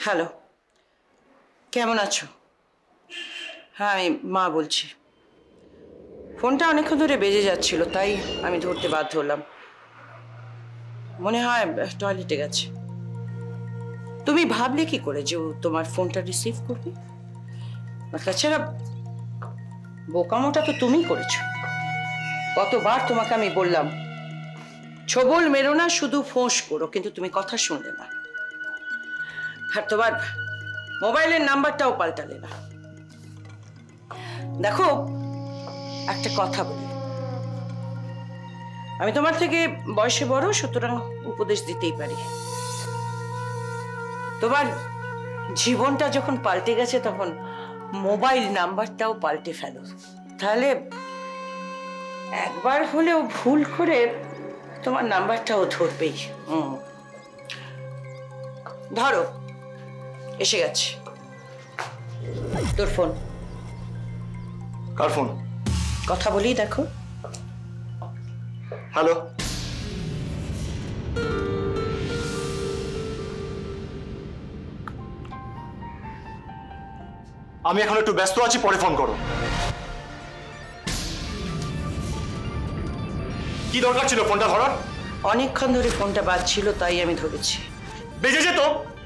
Hello, কেমন আছো? হ্যাঁ, আমি মা বলছি। ফোনটা অনেকক্ষণ ধরে বেজে যাচ্ছিল, তাই আমি ধরতে বাধ্য হলাম। মনে হয় টয়লেটে গেছে। তুমি ভাবলে কি করে যে ও তোমার ফোনটা রিসিভ করবে? তাছাড়া বোকামোটা তো তুমিই করেছো। কতবার তোমাকে আমি বললাম ছবল মেরো না, শুধু ফোঁস করো, কিন্তু তুমি কথা শুনলে না। আর তোমার মোবাইলের নাম্বারটাও পাল্টালে না। দেখো, একটা কথা বলি, আমি তোমার থেকে বয়সে বড়, সুতরাং উপদেশ দিতেই পারি। তোমার জীবনটা যখন পাল্টে গেছে, তখন মোবাইল নাম্বারটাও পাল্টে ফেলো। তাহলে একবার হলেও ভুল করে তোমার নাম্বারটাও ধরবেই। ধরো, এসে গেছে তোর ফোন। কার ফোন? কথা বলি, দেখো। হ্যালো, আমি এখন একটু ব্যস্ত আছি, পরে ফোন করো। কি দরকার ছিল ফোনটা ধরার? অনেকক্ষণ ধরে ফোনটা বাজছিল, তাই আমি ধরেছি। বেজে যেত।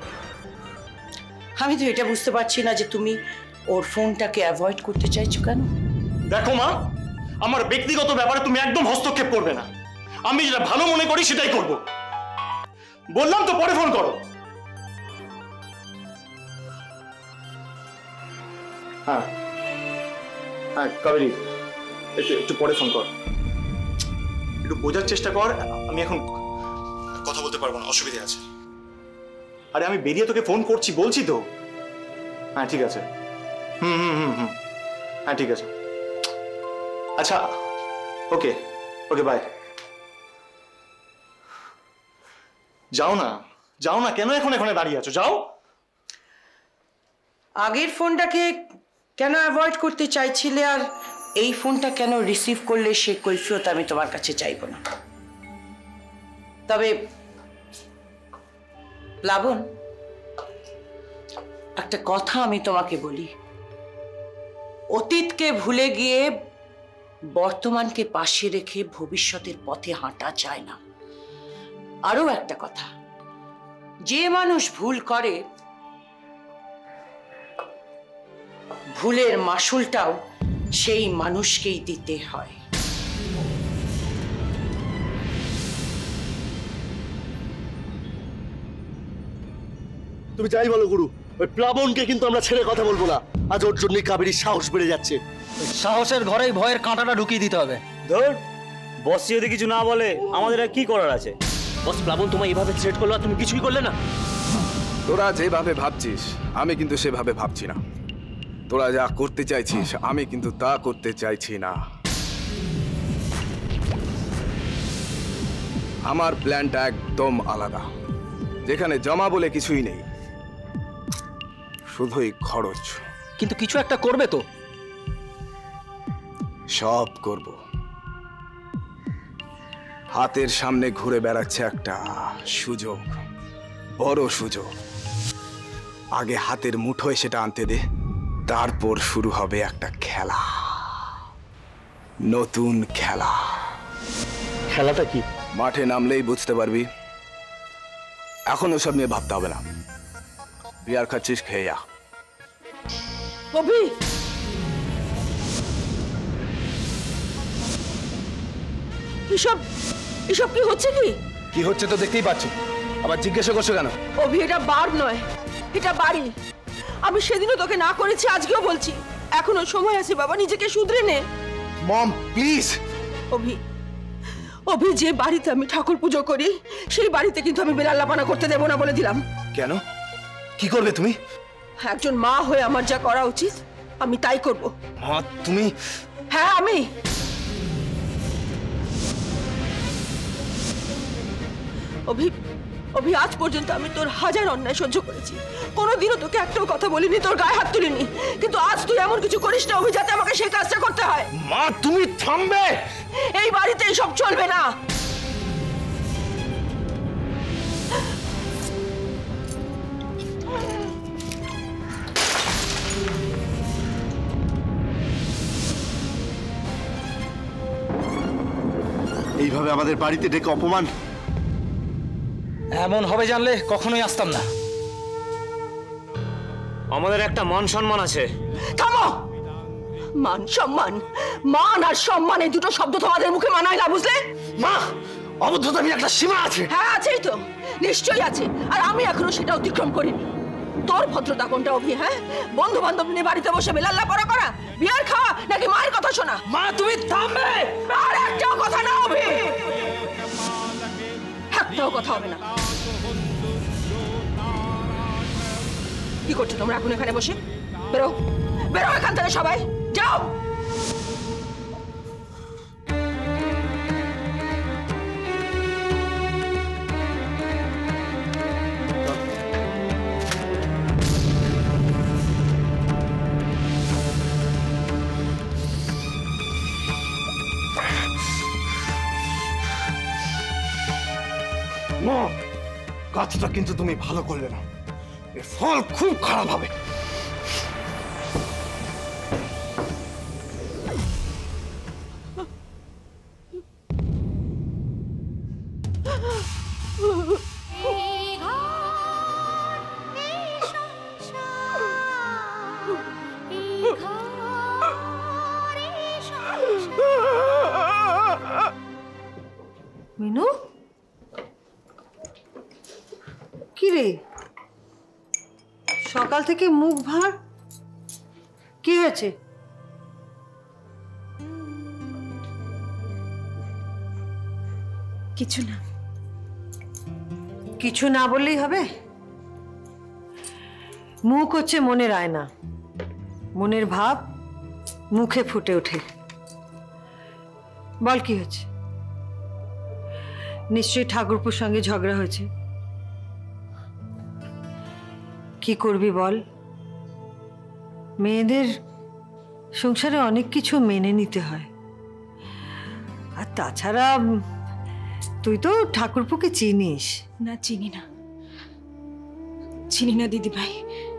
আমি তো এটা বুঝতে পারছি না যে তুমি ওর ফোনটাকে অ্যাভয়েড করতে চাইছো কেন। দেখো মা, আমার ব্যক্তিগত ব্যাপারে তুমি একদম হস্তক্ষেপ করবে না। আমি যেটা ভালো মনে করি সেটাই করব। বললাম তো পরে ফোন করো। হ্যাঁ হ্যাঁ কাবেরী, একটু পরে ফোন কর। একটু বোঝার চেষ্টা কর, আমি এখন কথা বলতে পারবো না, অসুবিধা আছে। আরে আমি বেরিয়ে তোকে ফোন করছি, বলছি তো। হ্যাঁ ঠিক আছে। হ্যাঁ ঠিক আছে। আচ্ছা, ওকে ওকে, বাই। যাও না, যাও না, কেন এখন এখানে দাঁড়িয়ে আছো? যাও। আগের ফোনটাকে কেন অ্যাভয়েড করতে চাইছিলে আর এই ফোনটা কেন রিসিভ করলে, সে কৈফিয়ত আমি তোমার কাছে চাইব না। তবে প্লাবন, একটা কথা আমি তোমাকে বলি, অতীতকে ভুলে গিয়ে বর্তমানকে পাশে রেখে ভবিষ্যতের পথে হাঁটা যায় না। আরো একটা কথা, যে মানুষ ভুল করে, ভুলের মাসুলটাও সেই মানুষকেই দিতে হয়। তুমি যাই বলো গুরু, ওই প্লাবনকে কিন্তু আমরা ছেড়ে কথা বলবো না। আজ ওর জন্যই কাবেরীর সাহস বেড়ে যাচ্ছে। সাহসের ঘরেই ভয়ের কাঁটাটা ঢুকিয়ে দিতে হবে। ধর, বস যদি কিছু না বলে আমাদের আর কি করার আছে? বস, প্লাবন তোমায় এইভাবে থ্রেট করলো আর তুমি কিছুই করলে না। তোরা যেভাবে ভাবছিস আমি কিন্তু সেভাবে ভাবছি না। তোরা যা করতে চাইছিস আমি কিন্তু তা করতে চাইছি না। আমার প্ল্যানটা একদম আলাদা, যেখানে জমা বলে কিছুই নেই, শুধুই খরচ। কিন্তু কিছু একটা করবে তো? সব করব। হাতের সামনে ঘুরে বেড়াচ্ছে একটা সুযোগ, বড় সুযোগ। আগে হাতের মুঠোয় সেটা আনতে দে, তারপর শুরু হবে একটা খেলা, নতুন খেলা। খেলাটা কি? মাঠে নামলেই বুঝতে পারবি। এখন ওসব নিয়ে ভাবতে হবে না। বিয়ার খাচ্ছিস, খেয়ে যা। অভি, এসব এসব কি হচ্ছে? কি হচ্ছে তো দেখতেই পাচ্ছি, আবার জিজ্ঞাসা করছো কেন? অভি, এটা বার নয়, এটা বাড়ি। আমি সেদিনও তোকে না করেছি, আজকেও বলছি, এখনো সময় আছে বাবা, নিজেকে শুধরে নে। মম প্লিজ। অভি, অভি, যে বাড়িতে আমি ঠাকুর পুজো করি সেই বাড়িতে কিন্তু আমি বেলাল্লাপানা করতে দেবো না বলে দিলাম। কেন? কি করবে তুমি? একজন মা হয়ে আমার যা করা উচিত আমি তাই করব। মা তুমি? হ্যাঁ আমি। অভি, অভি, আজ পর্যন্ত আমি তোর হাজার অন্যায় সহ্য করেছি, কোনোদিনও তোকে একটাও কথা বলিনি, তোর গায়ে হাত তুলিনি, কিন্তু আজ তুই এমন কিছু করিস না অভি যাতে আমাকে সেই কাজটা করতে হয়। মা তুমি থামবে? এই বাড়িতে এসব চলবে না। এইভাবে আমাদের বাড়িতে ডেকে অপমান। এমন হবে জানলে কখনোই আসতাম না। আমাদের একটা মান সম্মান আছে। থামো। মান সম্মান, মান আর সম্মান এই দুটো শব্দ তোমাদের মুখে মানায় না, বুঝলে? মা, অবদ্ধতার একটা সীমা আছে। হ্যাঁ, আছেই তো, নিশ্চয়ই আছে। আর আমি এখনো সেটা অতিক্রম করিনি। তোর ভদ্রতা কোনটা অভি? হ্যাঁ, বন্ধু বান্ধব নিয়ে বাড়িতে বসে বেলাল্লা পড়া করা, বিয়ার খাওয়া, নাকি মায়ের কথা শোনা? মা তুমি থামবে। আর একটাও কথা না অভি, একটাও কথা হবে না। কি করছো তোমরা এখন এখানে বসে? বেরো, বেরো এখান থেকে সবাই, যাও। মা, কাজটা কিন্তু তুমি ভালো করলে না, এর ফল খুব খারাপ হবে। মিনু, কি রে, সকাল থেকে মুখ ভার, কি হয়েছে? কিছু না। কিছু না বললেই হবে? মুখ হচ্ছে মনের আয়না, মনের ভাব মুখে ফুটে ওঠে। বল কি হয়েছে? নিশ্চয়ই ঠাকুরপুর সঙ্গে ঝগড়া হয়েছে। কি করবি বল? মেয়েদের সংসারে অনেক কিছু মেনে নিতে হয়। আর তাছাড়া তুই তো ঠাকুরপুকে চিনিস। না, চিনি না, চিনি না দিদি ভাই।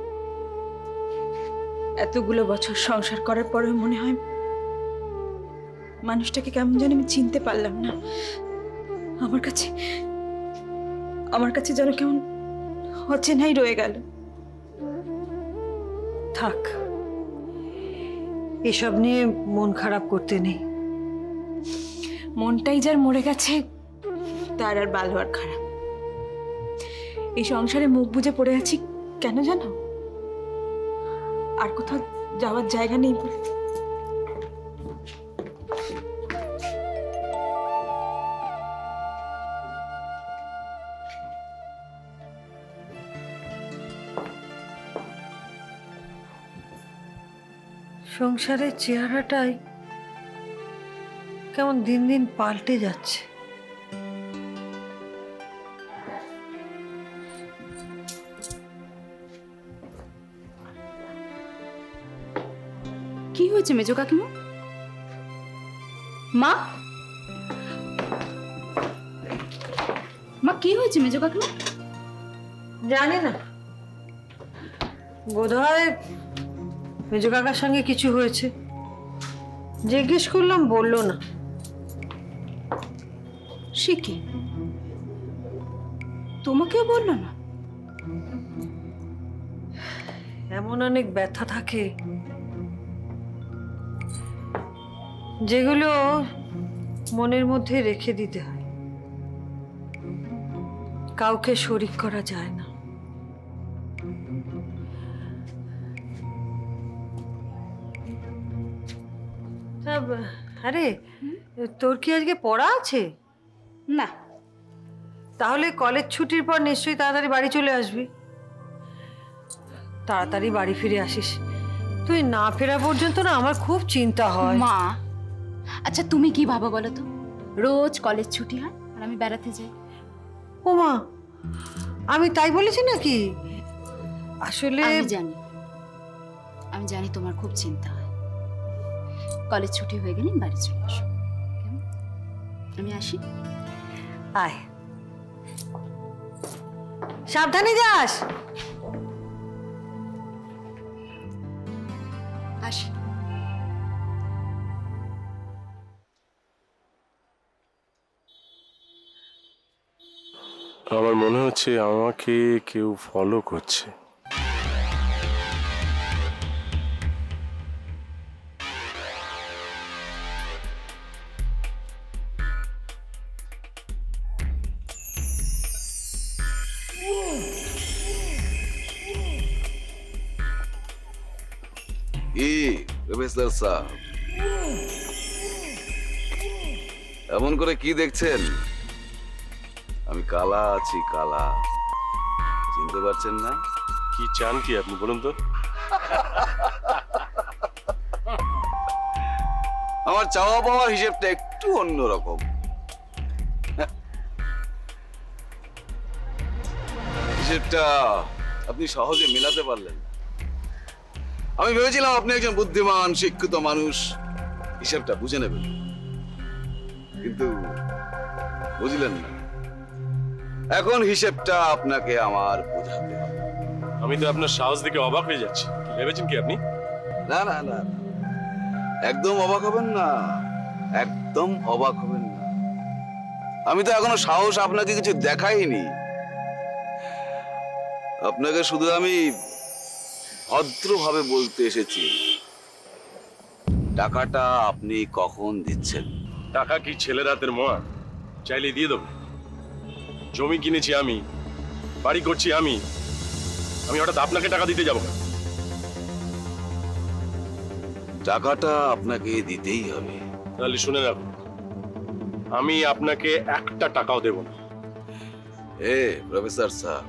এতগুলো বছর সংসার করার পরেও মনে হয় মানুষটাকে কেমন জানি আমি চিনতে পারলাম না। আমার কাছে যেন কেমন অচেনাই রয়ে গেল। থাক, এসব নিয়ে মন খারাপ করতে নেই। মনটাই যার মরে গেছে তার আর ভালো আর খারাপ। এই সংসারে মুখ বুজে পড়ে আছি কেন জানো? আর কোথাও যাওয়ার জায়গা নেই বলে। সংসারের চেহারাটাই কেমন দিন দিন পাল্টে যাচ্ছে। কি হয়েছে মেজো কাকিমা? মা, মা কি হয়েছে মেজো কাকিমা? জানি না, বোধহয় মেজো কাকার সঙ্গে কিছু হয়েছে। জিজ্ঞেস করলাম, বললো না। সে কি, তোমাকেও বললো না? এমন অনেক ব্যথা থাকে যেগুলো মনের মধ্যে রেখে দিতে হয়, কাউকে শরিক করা যায় না। আরে, তোর কি আজকে পড়া আছে? না। তাহলে কলেজ ছুটির পর নিশ্চয়ই তাড়াতাড়ি বাড়ি চলে আসবি। তাড়াতাড়ি বাড়ি ফিরে আসিস। তুই না ফেরা পর্যন্ত না আমার খুব চিন্তা হয়। মা, আচ্ছা তুমি কি ভাবো বলো তো? রোজ কলেজ ছুটি হয় আর আমি বেড়াতে যাই। ও মা, আমি তাই বলেছি নাকি? আসলে আমি জানি তোমার খুব চিন্তা হয়। কলেজ ছুটি হয়ে গেলে বাড়ি চলে আসো, কেমন? আমি আসি। আয়, সাবধানে যাস। আসি। আমার মনে হচ্ছে আমাকে কেউ ফলো করছে। প্রফেসর স্যার, এমন করে কি দেখছেন? আমি কালা আছি, কালা। চিনতে পারছেন না? কি চান কি আপনি বলুন তো? আমার চাওয়া পাওয়ার হিসেবটা একটু অন্যরকম। হিসেবটা আপনি সহজে মেলাতে পারলেন। আমি ভেবেছিলাম আপনি একজন বুদ্ধিমান শিক্ষিত মানুষ, হিসেবটা বুঝে নেবেন, কিন্তু বুঝলেন না। এখন হিসেবটা আপনাকে আমার বোঝাতে হবে। আমি তো আপনার সাহস দেখে অবাক হয়ে যাচ্ছি। কি ভেবেছেন কি আপনি? না না না, একদম অবাক হবেন না, একদম অবাক হবেন না। আমি তো এখনো সাহস আপনাকে কিছু দেখাইনি। আপনাকে শুধু আমি ভদ্রভাবে বলতে এসেছি, টাকাটা আপনি কখন দিচ্ছেন। টাকা কি ছেলের হাতের মোয়া? চাইলে দিয়ে দেবো। জমি কিনেছি আমি, বাড়ি করছি আমি, আমি হঠাৎ আপনাকে টাকা দিতে যাবো না। টাকাটা আপনাকে দিতেই হবে। তাহলে শুনে রাখুন, আমি আপনাকে একটা টাকাও দেব না। প্রফেসর স্যার,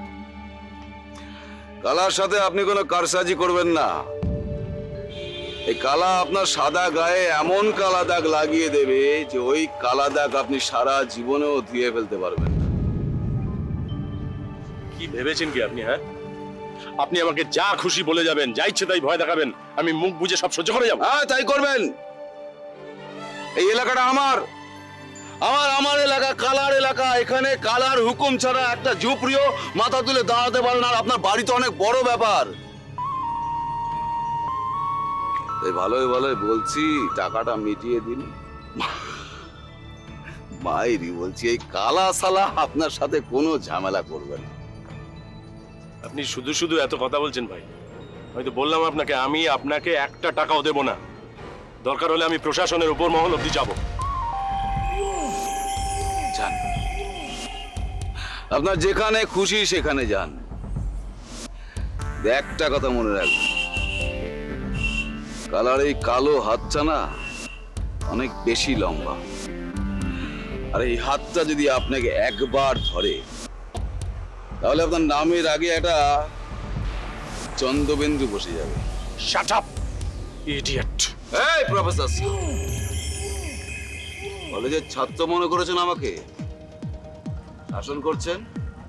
কালার সাথে আপনি কোনো কারসাজি করবেন না। এই কালা আপনার সাদা গায়ে এমন কালা দাগ লাগিয়ে দেবে যে ওই কালা দাগ আপনি সারা জীবনেও ধুয়ে ফেলতে পারবেন না। কি ভেবেছেন কি আপনি? হ্যাঁ, আপনি আমাকে যা খুশি বলে যাবেন, যা ইচ্ছে তাই ভয় দেখাবেন, আমি মুখ বুজে সব সহ্য করে যাবো? হ্যাঁ, তাই করবেন। এই এলাকাটা আমার, আমার এলাকা, কালার এলাকা। এখানে কালার হুকুম ছাড়া একটা ঝুপড়িও মাথা তুলে দাঁড়াতে পারে না। আর আপনার বাড়ি তো অনেক বড় ব্যাপার। তাই ভালোই ভালোই বলছি, টাকাটা মিটিয়ে দিন। মাইরি বলছি, এই কালা সালা আপনার সাথে কোনো ঝামেলা করবে না। আপনি শুধু শুধু এত কথা বলছেন ভাই। আমি তো বললাম আপনাকে, আমি আপনাকে একটা টাকাও দেব না। দরকার হলে আমি প্রশাসনের উপর মহল অব্দি যাব। যান, আপনার যেখানে খুশি সেখানে যান। একটা কথা মনে রাখবেন, কালার এই কালো হাতটা না অনেক বেশি লম্বা। আর এই হাতটা যদি আপনাকে একবার ধরে, তাহলে আপনার নামের আগে একটা চন্দ্রবিন্দু বসে যাবে। Shut up idiot. এই প্রফেসর, কলেজের ছাত্র মনে করেছেন আমাকে? শাসন করছেন?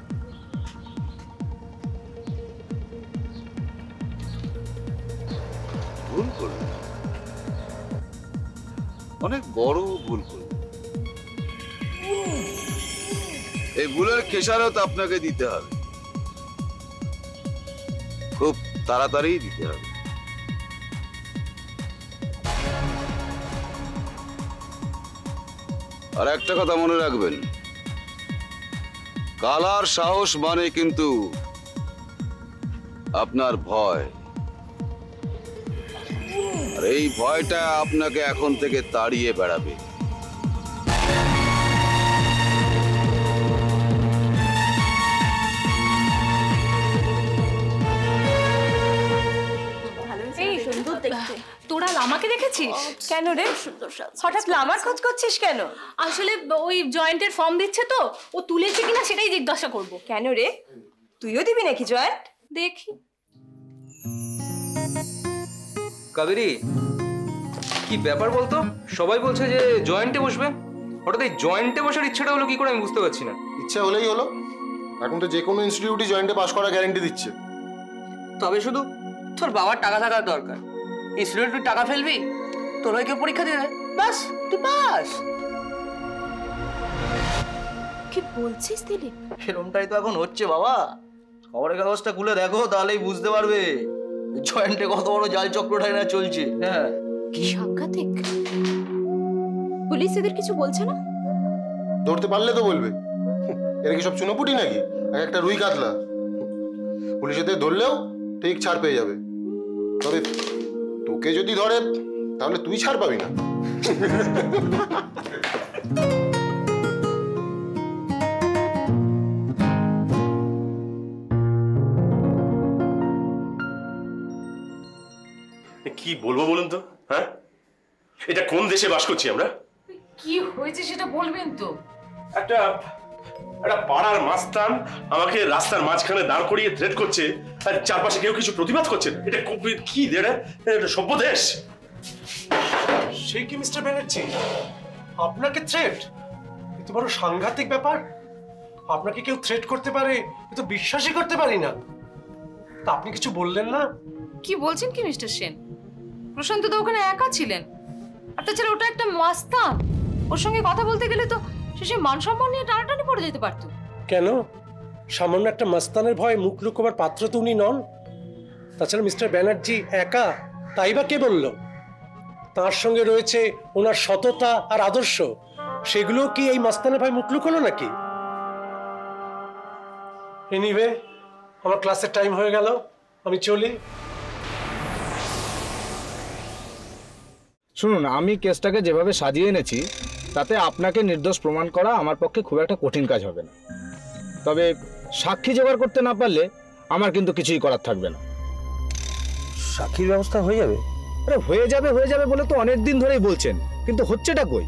ভুল করলেন, অনেক বড় ভুল করলেন। এই ভুলের খেসারত আপনাকে দিতে হবে, খুব তাড়াতাড়ি দিতে হবে। আর একটা কথা মনে রাখবেন, কালার সাহস মানে কিন্তু আপনার ভয়। আর এই ভয়টা আপনাকে এখন থেকে তাড়িয়ে বেড়াবে। তোরা লামাকে দেখেছিস? কেন রে, হঠাৎ লামার খোঁজ করছিস কেন? আসলে ওই জয়েন্টের ফর্ম দিচ্ছে তো, ও তুলেছে কিনা সেটাই জিজ্ঞাসা করব। কেন রে, তুইও দিবি নাকি জয়েন্ট? দেখি। কাবেরী, কি ব্যাপার বলতো? সবাই বলছে যে জয়েন্টে বসবে, হঠাৎ এই জয়েন্টে বসার ইচ্ছাটা হলো কি করে আমি বুঝতে পারছি না। ইচ্ছা হলেই হলো, এখন তো যে কোনো ইনস্টিটিউটই জয়েন্টে পাস করার গ্যারান্টি দিচ্ছে। তবে শুধু তোর বাবার টাকা থাকার দরকার। ইনস্টিটিউট তুই টাকা ফেলবি, তোর হয়ে কেউ পরীক্ষা দিয়ে দেয়, বাস তুই পাস। কি বলছিস দিলীপ? এরমটাই তো এখন হচ্ছে বাবা। খবরের কাগজটা খুলে দেখো, তাহলেই বুঝতে পারবে জয়েন্টে কত বড় জাল চক্রটাই না চলছে। হ্যাঁ, কি সাংঘাতিক। পুলিশ এদের কিছু বলছে না? ধরতে পারলে তো বলবে, এরা কি সব চুনোপুটি নাকি? এক একটা রুই কাতলা। পুলিশেদের ধরলেও ঠিক ছাড় পেয়ে যাবে, তবে তোকে যদি ধরে তাহলে তুই ছাড় পাবি না। কি বলবো বলুন তো? হ্যাঁ, এটা কোন দেশে বাস করছি আমরা? কি হয়েছে সেটা বলবেন তো? একটা পাড়ার মাস্তান আমাকে রাস্তার মাঝখানে দাঁড় করিয়ে থ্রেট করছে, আর চারপাশে কেউ কিছু প্রতিবাদ করছে না। এটা কি এটা সভ্য দেশ? সে কি মিস্টার ব্যানার্জি, আপনাকে থ্রেট? এত বড় সাংঘাতিক ব্যাপার। আপনাকে কেউ থ্রেট করতে পারে এ তো বিশ্বাসই করতে পারি না। তা আপনি কিছু বললেন না? কি বলছেন কি মিস্টার সেন? প্রশান্ত তো ওখানে একা ছিলেন, আর তাছাড়া ওটা একটা মাস্তান, ওর সঙ্গে কথা বলতে গেলে তো শেষে মান সম্মান নিয়ে টানাটানি পড়ে যেতে পারতো। কেন? সামান্য একটা মাস্তানের ভয়ে মুখ লুকোবার পাত্র তো উনি নন। তাছাড়া মিস্টার ব্যানার্জি একা, তাই বা কে বলল? তার সঙ্গে রয়েছে ওনার সততা আর আদর্শ, সেগুলো কি এই মাস্তানের ভয় মুখ লুকোলো নাকি? এনিওয়ে, আমার ক্লাসের টাইম হয়ে গেল, আমি চলি। শুনুন, আমি কেসটাকে যেভাবে সাজিয়ে এনেছি তাতে আপনাকে নির্দোষ প্রমাণ করা আমার পক্ষে খুব একটা কঠিন কাজ হবে না। তবে সাক্ষী জোগাড় করতে না পারলে আমার কিন্তু কিছুই করার থাকবে না। সাক্ষীর ব্যবস্থা হয়ে যাবে? আরে হয়ে যাবে বলে তো অনেক দিন ধরেই বলছেন, কিন্তু হচ্ছেটা কই?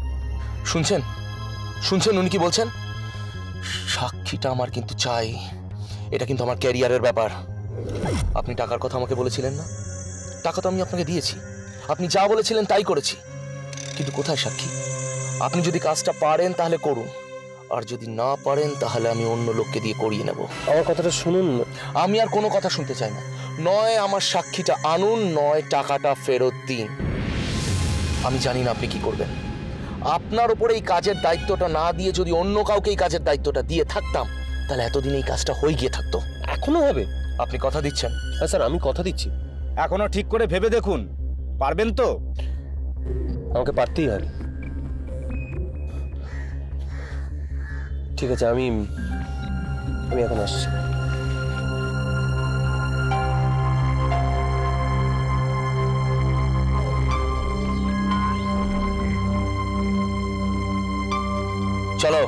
শুনছেন উনি কি বলছেন? সাক্ষীটা আমার কিন্তু চাই, এটা কিন্তু আমার ক্যারিয়ারের ব্যাপার। আপনি টাকার কথা আমাকে বলেছিলেন না? টাকা তো আমি আপনাকে দিয়েছি, আপনি যা বলেছিলেন তাই করেছি, কিন্তু কোথায় সাক্ষী? আপনি যদি কাজটা পারেন তাহলে করুন, আর যদি না পারেন তাহলে আমি অন্য লোককে দিয়ে করিয়ে নেব। আমার কথাটা শুনুন। আমি আর কোনো কথা শুনতে চাই না। নয় আমার সাক্ষীটা আনুন, নয় টাকাটা ফেরত দিন। আমি জানি না আপনি কি করবেন। আপনার উপরে এই কাজের দায়িত্বটা না দিয়ে যদি অন্য কাউকে এই কাজের দায়িত্বটা দিয়ে থাকতাম তাহলে এতদিন এই কাজটা হয়ে গিয়ে থাকতো। এখনো হবে? আপনি কথা দিচ্ছেন? হ্যাঁ স্যার, আমি কথা দিচ্ছি। এখনো ঠিক করে ভেবে দেখুন, পারবেন তো? আমাকে পারতেই হবে। ঠিক আছে, আমি এখন আসছি। চলো।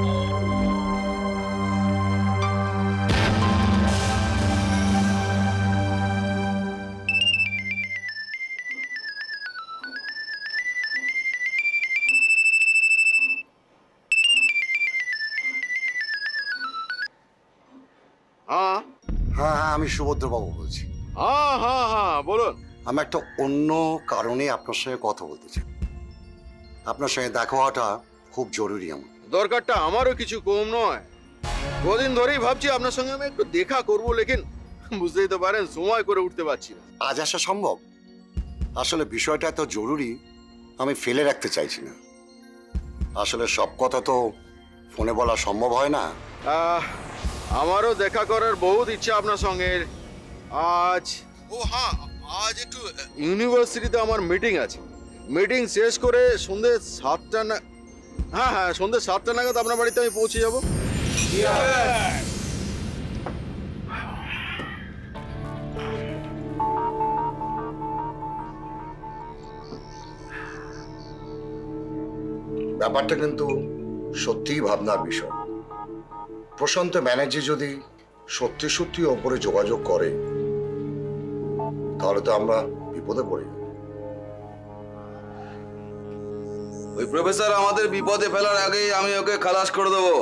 হ্যাঁ, আমি সুভদ্রবাবু বলছি। হ্যাঁ বলুন। আমি একটা অন্য কারণে আপনার সঙ্গে কথা বলতে চাই। আপনার সঙ্গে দেখা হওয়াটা খুব জরুরি। আমার দরকারটা আমারও কিছু কম নয়। কদিন ধরেই ভাবছি আপনার সঙ্গে আমি একটু দেখা করবো, লেকিন বুঝতেই তো পারেন সময় করে উঠতে পারছি না। আজ আসা সম্ভব? আসলে বিষয়টা এত জরুরি, আমি ফেলে রাখতে চাইছি না। আসলে সব কথা তো ফোনে বলা সম্ভব হয় না। আমারও দেখা করার বহুত ইচ্ছা আপনার সঙ্গে। আজ আজ একটু ইউনিভার্সিটিতে আমার মিটিং আছে। মিটিং শেষ করে সন্ধ্যে 7টা সন্ধ্যে 7টা নাগাদ আপনার বাড়িতে আমি পৌঁছে যাব। ব্যাপারটা কিন্তু সত্যিই ভাবনার বিষয়। প্রশান্ত ব্যানার্জি যদি সত্যি সত্যি ওপরে যোগাযোগ করে তাহলে তো আমরা বিপদে পড়ি। ওই প্রফেসর আমাদের বিপদে ফেলার আগেই আমি ওকে খালাস করে দেবো।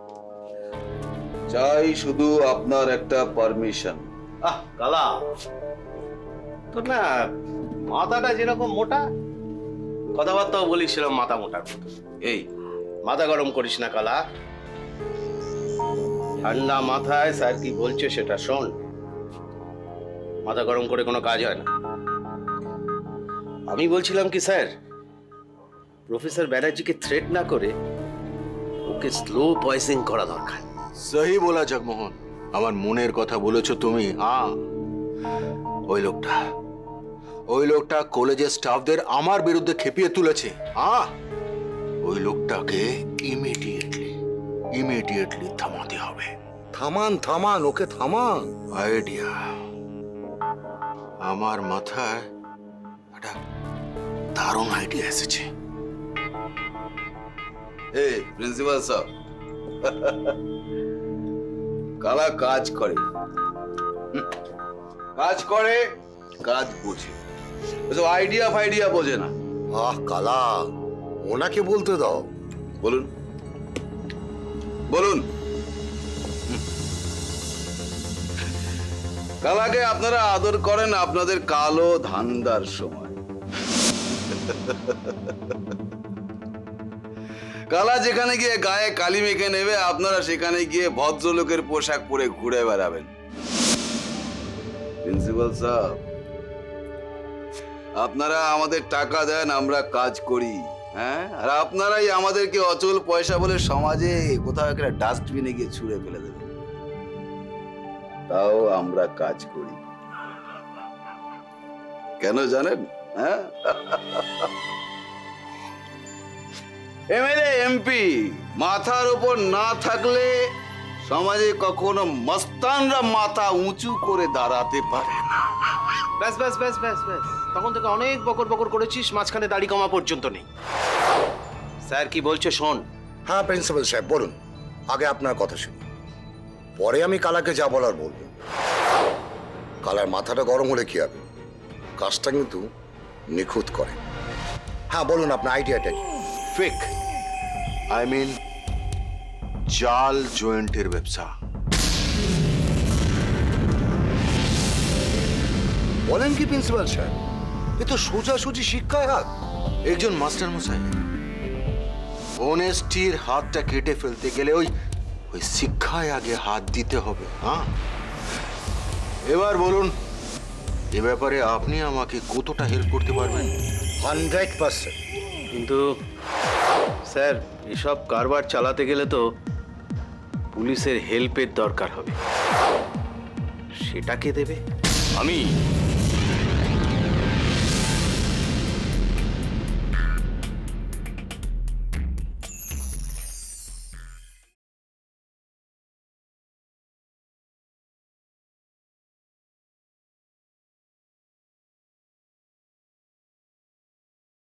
চাই শুধু আপনার একটা পারমিশন। কালা, তোর না মাথাটা যেরকম মোটা, কথাবার্তাও বলিস সেরকম মাথা মোটার মতো। এই মাথা গরম করিস না কালা, ঠান্ডা মাথায় স্যার কি বলছে সেটা শোন। মাথা গরম করে কোনো কাজ হয় না। আমি বলছিলাম কি স্যার, প্রফেসর ব্যানার্জিকে থ্রেট না করে ওকে স্লো পয়জিং করা দরকার। সহি বলা জগমোহন, আমার মনের কথা বলেছো তুমি। ওই লোকটা কলেজের স্টাফদের আমার বিরুদ্ধে খেপিয়ে তুলেছে। ওই লোকটাকে ইমিডিয়েটলি থামাতে হবে। থামান থামান, ওকে থামান। আইডিয়া, আমার মাথায় একটা দারুণ আইডিয়া এসেছে। এই প্রিন্সিপাল স্যার, কালা কাজ করে, কাজ বোঝে, আইডিয়া ফাইডিয়া বোঝে না। আহ কালা, ওনাকে বলতে দাও। বলুন বলুন। কালাকে আপনারা আদর করেন আপনাদের কালো ধান্দার সময়। কালা যেখানে গিয়ে গায়ে কালি মেখে নেবে, আপনারা সেখানে গিয়ে ভদ্রলোকের পোশাক পরে ঘুরে বেড়াবেন। প্রিন্সিপাল সাহেব, আপনারা আমাদের টাকা দেন, আমরা কাজ করি, হ্যাঁ, আর আপনারাই আমাদেরকে অচল পয়সা বলে সমাজে কোথাও একটা ডাস্টবিনে গিয়ে ছুঁড়ে ফেলে দেবেন, তাও আমরা কাজ করি। কেন জানেন? হ্যাঁ, এমএলএ এমপি মাথার উপর না থাকলে সমাজে কখনো মস্তানরা মাথা উঁচু করে দাঁড়াতে পারে না। ব্যাস ব্যাস ব্যাস ব্যাস ব্যাস, তখন থেকে অনেক বকর বকর করেছিস, মাঝখানে দাড়ি কমা পর্যন্ত নেই। স্যার কি বলছে শোন। হ্যাঁ প্রিন্সিপাল সাহেব বলুন, আগে আপনার কথা শুনি, পরে আমি কালাকে যা বলার বলবো। কালার মাথাটা গরম হলে কি হবে, কাজটা কিন্তু নিখুঁত করে। হ্যাঁ বলুন আপনার আইডিয়াটা কি? ফেক, আই মিন জাল জয়েন্টের ব্যবসা। বলেন কি প্রিন্সিপাল সাহেব, এ তো সোজাসুজি শিক্ষায় হাত। একজন মাস্টার মশাই অনেস্টির হাতটা কেটে ফেলতে গেলে ওই শিক্ষায় আগে হাত দিতে হবে। হ্যাঁ, এবার বলুন এ ব্যাপারে আপনি আমাকে কতটা হেল্প করতে পারবেন? 100%। কিন্তু স্যার, এসব কারবার চালাতে গেলে তো পুলিশের হেল্পের দরকার হবে, সেটা কে দেবে? আমি